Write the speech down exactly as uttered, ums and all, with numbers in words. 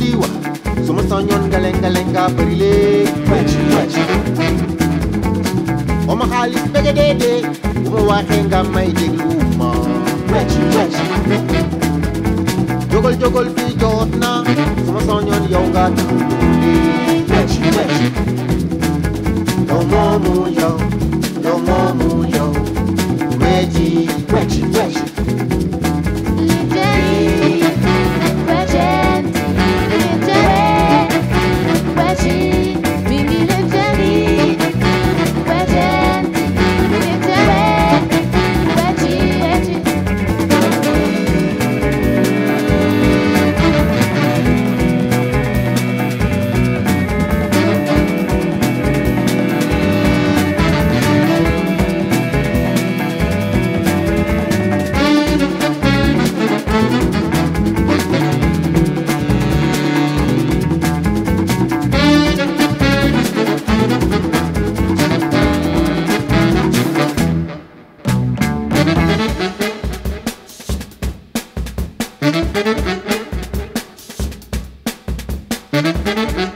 wa suma sañoon nga lenga lenga bëri léegi wecc wecc o ma xaalis bëgg déedéet bu ma waxee nga may déglu ma wecc wecc jógal jógal fii jot na suma sañoon yow nga taxaw wecc wecc yow moomu yow yow moomu yow wecc wecc wecc Thank you.